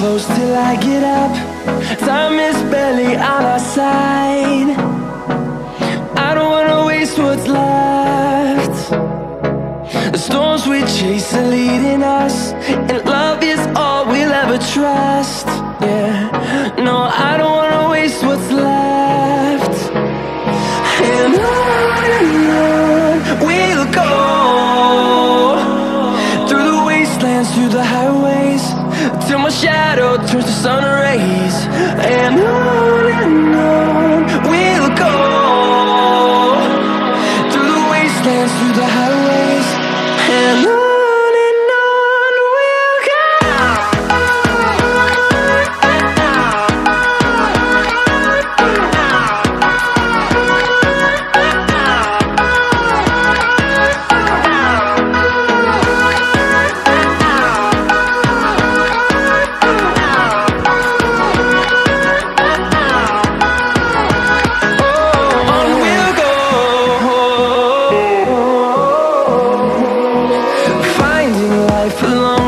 close till I get up. Time is barely on our side. I don't wanna waste what's left. The storms we chase are leading us, and love is all we'll ever trust. Yeah, no, I don't wanna waste what's left. And on we'll go, through the wastelands, through the highways, till my shadow turns to sun rays. And on we'll go, through the wastelands, through the highways, and on we'll go. Life alone.